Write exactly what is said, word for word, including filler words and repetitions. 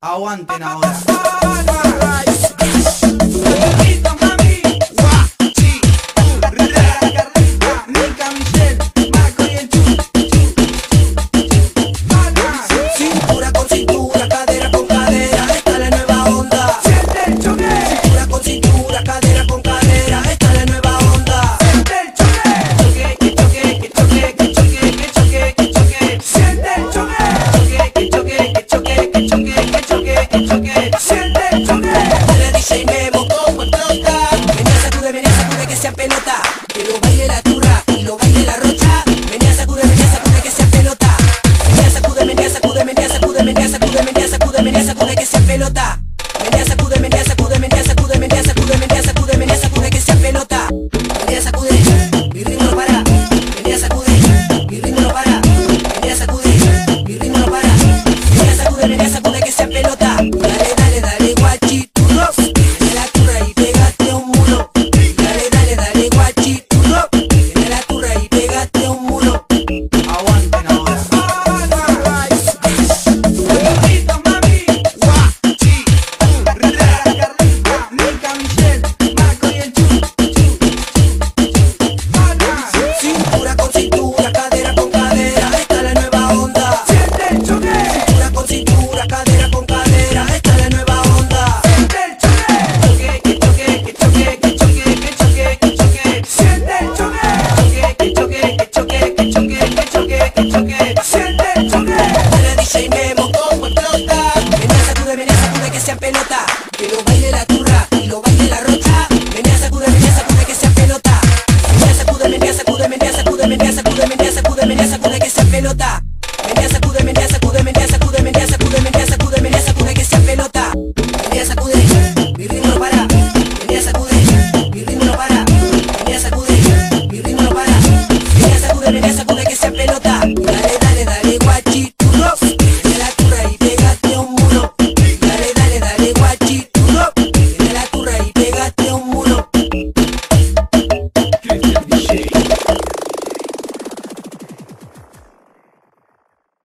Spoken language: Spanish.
Aguanten ahora. Cintura con cintura, cadera con cadera, esta es la nueva onda. Siente el choque. Cintura con cintura, cadera con cadera, esta es la nueva onda. Siente el choque. Que choque, que choque, que choque, que choque, que choque. Siente el choque. Que choque, que choque, que choque, que choque, que choque. Siente el choque. El D J Memo como explota. Venía sacude, venía sacude que sea pelota. Que lo baile la turra y lo baile la rocha. Venía sacude, venía sacude que sea pelota. Venía sacude, venía sacude, venía sacude, venía sacude, venía sacude, venía sacude que sea pelota. Venía sacude, venía sacude, venía sacude, venía sacude, venía sacude, venía sacude que sea pelota. Venía sacude, mi ritmo no para. Venía sacude, mi ritmo no para. Venía sacude, mi ritmo no para. Venía sacude, venía sacude que sea pelota. Dale, dale, dale, guachiturro. Viene la turra y pégate un muro. Dale, dale, dale, guachiturro. Viene la turra y pégate un muro. Aguanten ahora. Cintura con cintura, cadera con cadera, esta es la nueva onda. Siente el choque. Cintura con cintura, cadera con cadera, esta es la nueva onda. Siente el choque. Que choque, que choque, que choque, que choque, que choque. Siente el choque. Que choque, que choque, que choque, que choque, que choque. Siente el choque. El D J Memo como explota. Venía sacude, venía sacude que sea pelota.